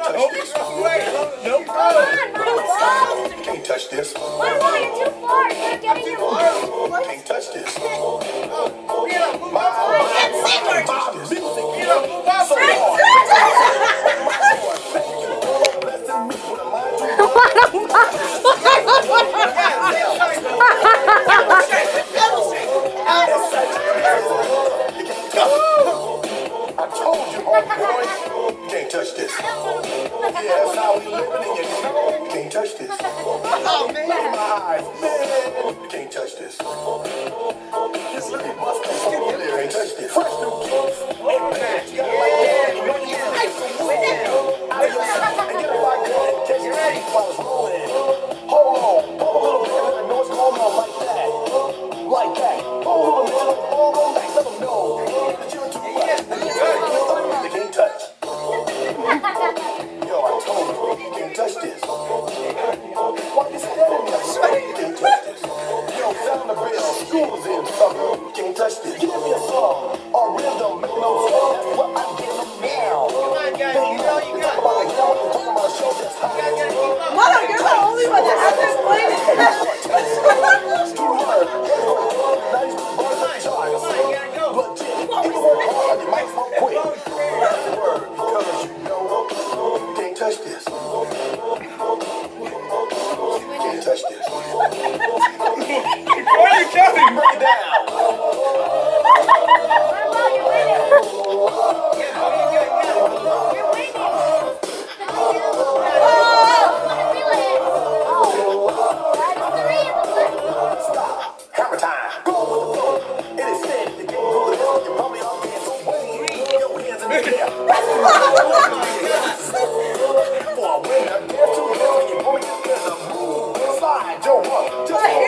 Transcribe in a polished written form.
touch this. Nope. Come on, Michael. You can't touch this. Why, you're too far. You're getting your You can't touch this. I can't see where it's I told you, homeboy, you can't touch this. Yeah, that's how we living in your know. You can't touch this. Oh, man. Look in my eyes, man. You can't touch this. Just look at Mustang. You can't touch this. Fresh new kicks. You gotta like that. You know you get nice and moving. Out of your seat and get a rock good and catch your feet while it's rolling. Hold on. Hold a little bit. I know what's going on like that. Like that. Hold a little bit. Hold on back. Let them know that you're too much. You can't touch. Yo, I told you, you can't touch this. Why you standing there? You can't touch this. Yo, sound the bell, school's in trouble. You can't touch this. Give me a song or rhythm, make no sense. That's what I give them now. Come on, guys. You know you got it. Talking about a show that's hot. Mother, you're the only one that hasn't played it. It's too hard. Nice buzz charts. But if you work hard, you might as well quit. Word, because you know you can't touch this. You can't touch this. Why are you counting? Break it down. Stop. Hammer time. Go with the flow. It is said that you can't go the hill. You're probably on dance. So wave your hands in the air. For a winner, dance to the hill. You only get the move. Slide your rump. Just